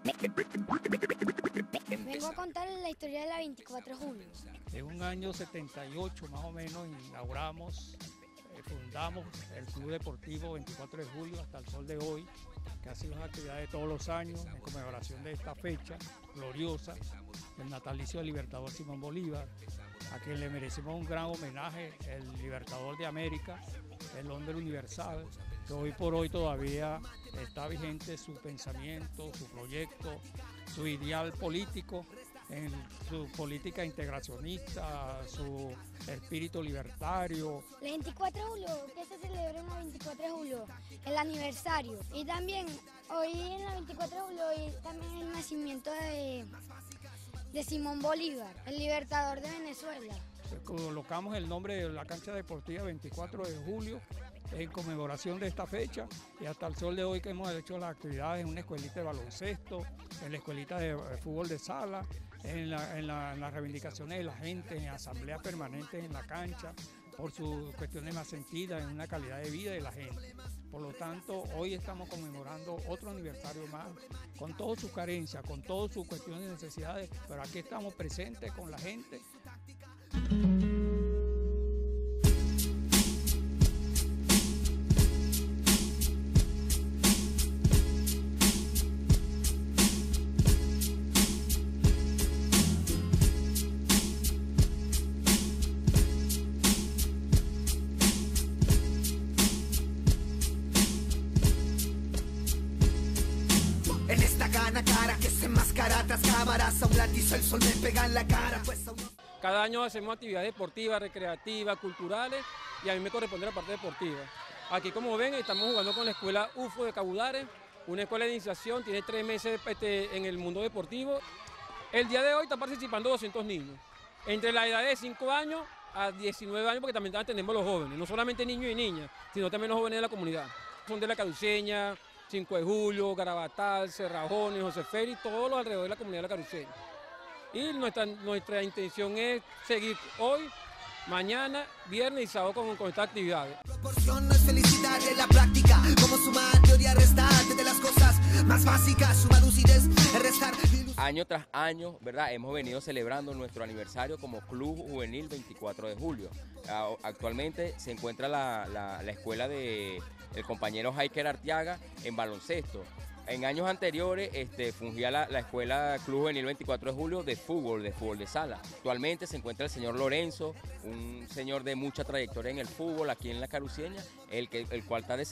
Vengo a contar la historia de la 24 de julio. En un año 78 más o menos inauguramos, fundamos el Club Deportivo 24 de julio hasta el sol de hoy, que ha sido una actividad de todos los años en conmemoración de esta fecha gloriosa, el natalicio del libertador Simón Bolívar, a quien le merecemos un gran homenaje, el libertador de América, el hombre universal, que hoy por hoy todavía está vigente su pensamiento, su proyecto, su ideal político, en su política integracionista, su espíritu libertario. El 24 de julio, ¿qué se celebra en el 24 de julio? El aniversario. Y también hoy en el 24 de julio hoy también el nacimiento de Simón Bolívar, el libertador de Venezuela. Colocamos el nombre de la cancha deportiva 24 de julio en conmemoración de esta fecha, y hasta el sol de hoy que hemos hecho las actividades en una escuelita de baloncesto, en la escuelita de fútbol de sala, en las reivindicaciones de la gente, en asambleas permanentes en la cancha, por sus cuestiones más sentidas, en una calidad de vida de la gente. Por lo tanto, hoy estamos conmemorando otro aniversario más, con todas sus carencias, con todas sus cuestiones y necesidades, pero aquí estamos presentes con la gente. En esta gana cara que se enmascara tras cámaras, a un latizo el sol me pega en la cara. Cada año hacemos actividades deportivas, recreativas, culturales, y a mí me corresponde la parte deportiva. Aquí, como ven, estamos jugando con la escuela UFO de Cabudares, una escuela de iniciación, tiene 3 meses en el mundo deportivo. El día de hoy están participando 200 niños, entre la edad de 5 años a 19 años, porque también tenemos los jóvenes, no solamente niños y niñas, sino también los jóvenes de la comunidad. Son de la Caruceña, 5 de julio, Garabatal, Cerrajones, José Feri, todos los alrededor de la comunidad de la Caruceña. Y nuestra intención es seguir hoy, mañana, viernes y sábado con estas actividades. Proporción no es felicidad en la práctica, como sumar, teoría, restar, de las cosas más básicas, suma lucidez, restar. Año tras año, ¿verdad? Hemos venido celebrando nuestro aniversario como Club Juvenil 24 de julio. Actualmente se encuentra la escuela del compañero Jaiker Arteaga en baloncesto. En años anteriores fungía la escuela Club Juvenil 24 de julio de fútbol de sala. Actualmente se encuentra el señor Lorenzo, un señor de mucha trayectoria en el fútbol aquí en la Caruceña, el cual está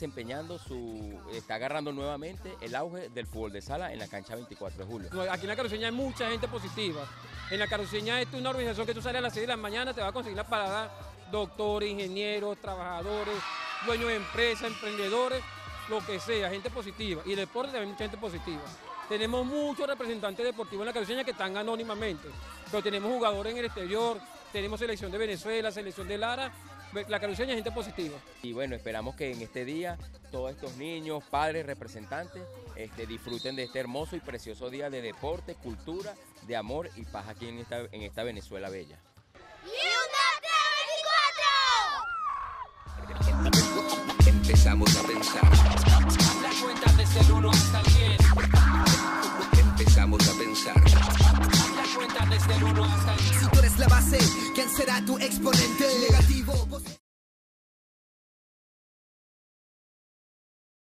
está agarrando nuevamente el auge del fútbol de sala en la cancha 24 de julio. Aquí en la Caruceña hay mucha gente positiva. En la Caruceña es una organización que tú sales a las 6 de la mañana, te va a conseguir la parada, doctores, ingenieros, trabajadores, dueños de empresas, emprendedores, lo que sea, gente positiva. Y el deporte también mucha gente positiva. Tenemos muchos representantes deportivos en la Caruceña que están anónimamente, pero tenemos jugadores en el exterior, tenemos selección de Venezuela, selección de Lara. La Caruceña es gente positiva. Y bueno, esperamos que en este día todos estos niños, padres, representantes, disfruten de este hermoso y precioso día de deporte, cultura, de amor y paz aquí en esta Venezuela bella. Empezamos a pensar. La cuenta desde el 1 hasta el 10. Empezamos a pensar. La cuenta desde el 1 hasta el 10. Si tú eres la base, ¿quién será tu exponente? Negativo.